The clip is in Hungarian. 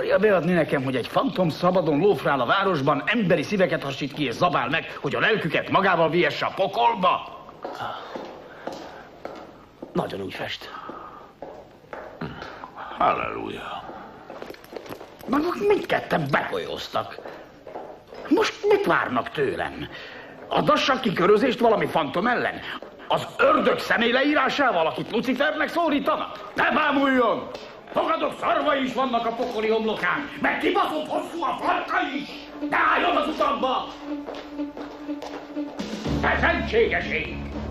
Akarja beadni nekem, hogy egy fantom szabadon lófrál a városban, emberi szíveket hasít ki és zabál meg, hogy a lelküket magával vihesse a pokolba? Nagyon úgy fest. Halleluja. Maguk mindketten befolyóztak. Most mit várnak tőlem? Adassak ki körözést valami fantom ellen? Az ördög személyleírásával, akit Lucifernek szólítanak? Ne bámuljon! Fogadok szarvai is vannak a pokoli homlokán, meg kibaszott hosszú a farka is! De álljon az utamba! Te szentségeség!